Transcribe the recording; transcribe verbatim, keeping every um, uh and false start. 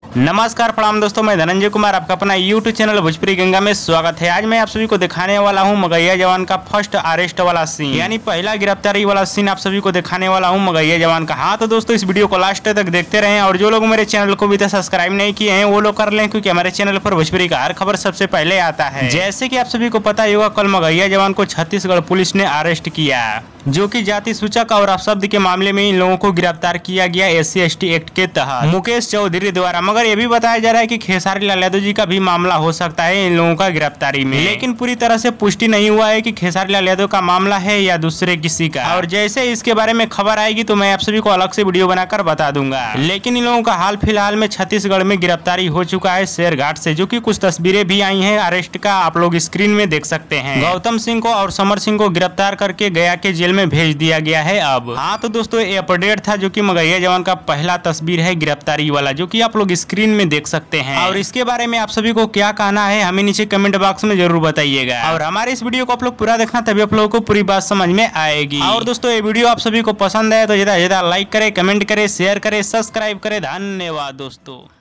नमस्कार प्रणाम दोस्तों, मैं धनंजय कुमार, आपका अपना यूट्यूब चैनल भोजपुरी गंगा में स्वागत है। आज मैं आप सभी को दिखाने वाला हूं मगैया जवान का फर्स्ट अरेस्ट वाला सीन, यानी पहला गिरफ्तारी वाला सीन आप सभी को दिखाने वाला हूं मगैया जवान का। हाँ तो दोस्तों, इस वीडियो को लास्ट तक देखते रहें और जो लोग मेरे चैनल को अभी तक सब्सक्राइब नहीं किए हैं वो लोग कर लें, क्योंकि हमारे चैनल पर भोजपुरी का हर खबर सबसे पहले आता है। जैसे की आप सभी को पता ही होगा, कल मगैया जवान को छत्तीसगढ़ पुलिस ने अरेस्ट किया, जो कि जाति सूचक और अपशब्द के मामले में इन लोगों को गिरफ्तार किया गया S C S T act के तहत मुकेश चौधरी द्वारा। मगर ये भी बताया जा रहा है कि खेसारी लाल यादव जी का भी मामला हो सकता है इन लोगों का गिरफ्तारी में, लेकिन पूरी तरह से पुष्टि नहीं हुआ है कि खेसारी लाल यादव का मामला है या दूसरे किसी का। और जैसे इसके बारे में खबर आएगी तो मैं आप सभी को अलग से वीडियो बनाकर बता दूंगा। लेकिन इन लोगों का हाल फिलहाल में छत्तीसगढ़ में गिरफ्तारी हो चुका है शेरघाट से, जो की कुछ तस्वीरें भी आई है अरेस्ट का, आप लोग स्क्रीन में देख सकते हैं। गौतम सिंह को और समर सिंह को गिरफ्तार करके गया के जेल में भेज दिया गया है अब। हाँ तो दोस्तों, ये अपडेट था जो कि मगैया जवान का पहला तस्वीर है गिरफ्तारी वाला, जो कि आप लोग स्क्रीन में देख सकते हैं। और इसके बारे में आप सभी को क्या कहना है हमें नीचे कमेंट बॉक्स में जरूर बताइएगा। और हमारे इस वीडियो को आप लोग पूरा देखना, तभी आप लोगों को पूरी बात समझ में आएगी। और दोस्तों, ये वीडियो आप सभी को पसंद है तो ज्यादा ज्यादा लाइक करे, कमेंट करे, शेयर करे, सब्सक्राइब करे। धन्यवाद दोस्तों।